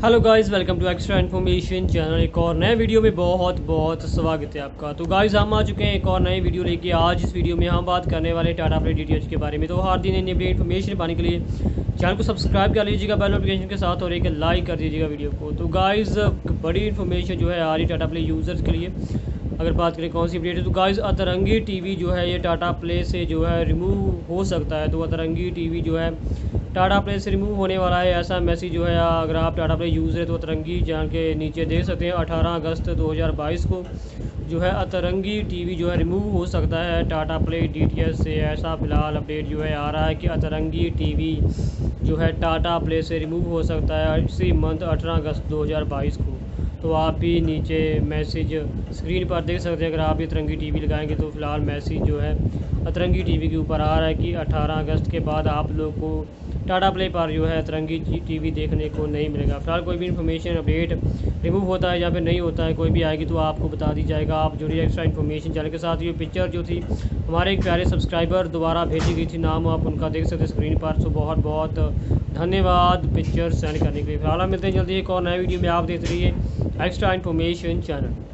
Hello guys, welcome to extra information channel. एक और नए वीडियो में बहुत बहुत स्वागत है आपका। तो गाइस, हम आ चुके हैं एक और नई वीडियो लेके। आज इस वीडियो में हम बात करने वाले टाटा प्ले डीटीएच के बारे में। तो हर दिन नई इन्फॉर्मेशन पाने के लिए चैनल को सब्सक्राइब कर लीजिएगा बेल नोटिफिकेशन के साथ, और एक लाइक कर दीजिएगा वीडियो को। तो गाइस, बड़ी इन्फॉर्मेशन जो है आ रही टाटा प्ले यूज़र्स के लिए। अगर बात करें कौन सी अपडेट है, तो गाइस अतरंगी टीवी जो है ये टाटा प्ले से जो है रिमूव हो सकता है। तो अतरंगी टीवी जो है टाटा प्ले से रिमूव होने वाला है, ऐसा मैसेज जो है अगर आप टाटा प्ले यूज़र है तो अतरंगी जान के नीचे देख सकते हैं। 18 अगस्त 2022 को जो है अतरंगी टीवी जो है रिमूव हो सकता है टाटा प्ले डीटीएच से। ऐसा फ़िलहाल अपडेट जो है आ रहा है कि अतरंगी टीवी जो है टाटा प्ले से रिमूव हो सकता है इसी मंथ 18 अगस्त 2022 को। तो आप भी नीचे मैसेज स्क्रीन पर देख सकते हैं। अगर आप भी अतरंगी टीवी लगाएंगे तो फ़िलहाल मैसेज जो है अतरंगी टीवी के ऊपर आ रहा है कि 18 अगस्त के बाद आप लोग को टाटा प्ले पर जो है अतरंगी टीवी देखने को नहीं मिलेगा। फिलहाल कोई भी इन्फॉर्मेशन अपडेट रिमूव होता है या फिर नहीं होता है, कोई भी आएगी तो आपको बता दी जाएगा। आप जुड़िए एक्स्ट्रा इन्फॉर्मेशन चैनल के साथ। ये पिक्चर जो थी हमारे एक प्यारे सब्सक्राइबर द्वारा भेजी गई थी, नाम आप उनका देख सकते हैं स्क्रीन पर। तो बहुत बहुत धन्यवाद पिक्चर सेंड करने के लिए। फिलहाल मिलते हैं जल्दी एक और नए वीडियो में। आप देख रहिए एक्स्ट्रा इन्फॉर्मेशन चैनल।